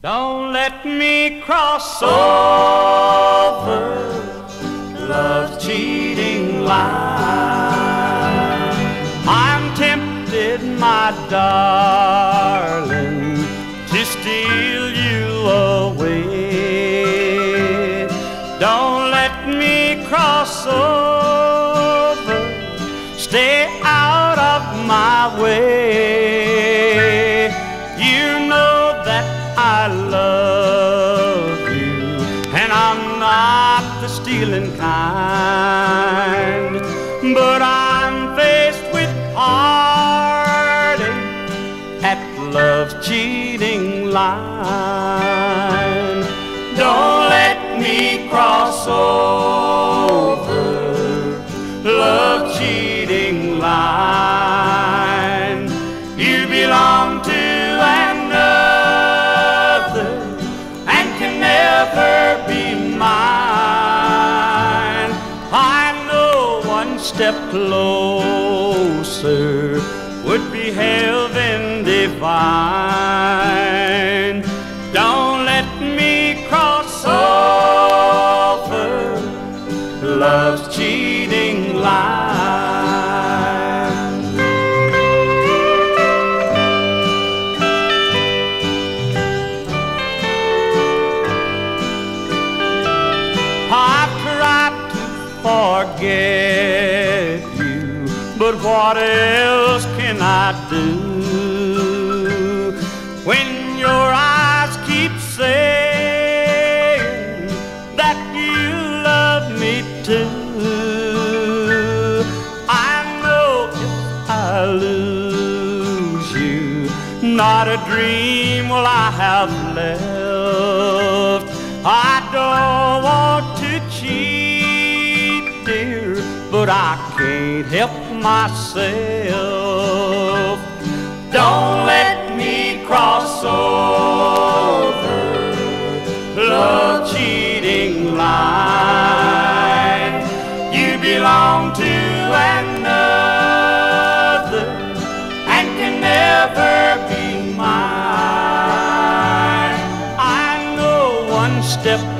Don't let me cross over love's cheating line. I'm tempted, my darling, to steal you away. Don't let me cross over, stay out of my way. You know that I love you, and I'm not the stealing kind, but I'm faced with heartache at love's cheating line. Don't let me cross over love's cheating line. You belong to another and can never be mine. I know one step closer would be heaven divine. Don't let me cross over love's cheating line. I've tried to forget you, but what else can I do when your eyes keep saying that you love me too? I know if I lose you, not a dream will I have left. I don't want to cheat, dear, but I can't help myself. Don't let me cross over love cheating line. You belong to another and can never be mine. I know one step